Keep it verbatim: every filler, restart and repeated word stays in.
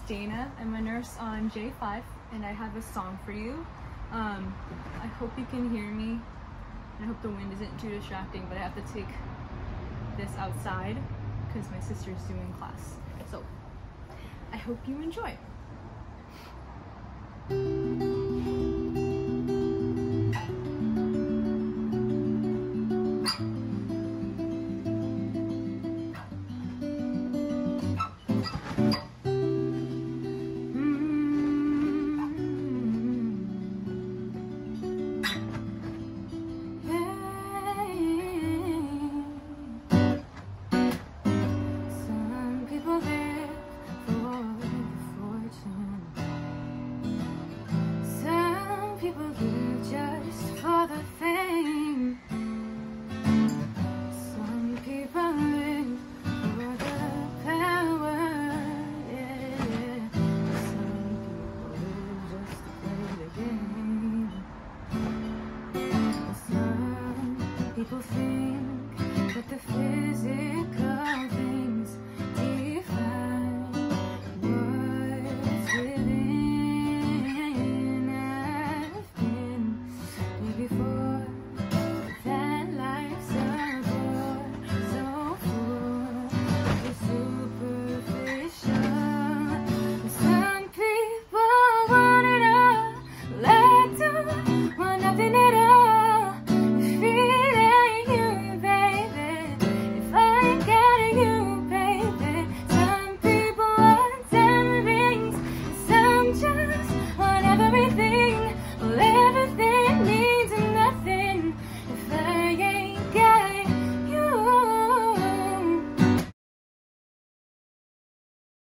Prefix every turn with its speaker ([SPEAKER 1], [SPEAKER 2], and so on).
[SPEAKER 1] Dana. I'm a nurse on J five, and I have a song for you. Um, I hope you can hear me. I hope the wind isn't too distracting, but I have to take this outside because my sister's doing class. So I hope you enjoy.